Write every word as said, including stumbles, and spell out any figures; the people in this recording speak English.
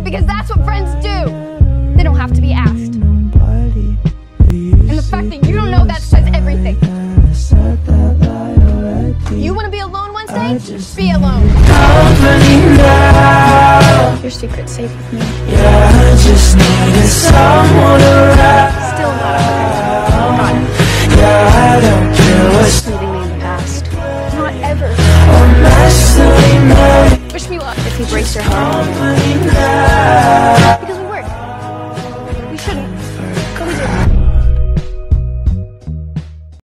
because that's what friends do. They don't have to be asked. And the fact that you don't know that says everything. You want to be alone Wednesday? Be alone. Your secret's safe with me. Yeah, I just needed someone around. Still not a hundred. Got it. Yeah, I don't care what's Leaving me in the past. Not ever. a mess that we made. Wish me luck if you brace your heart. Company now.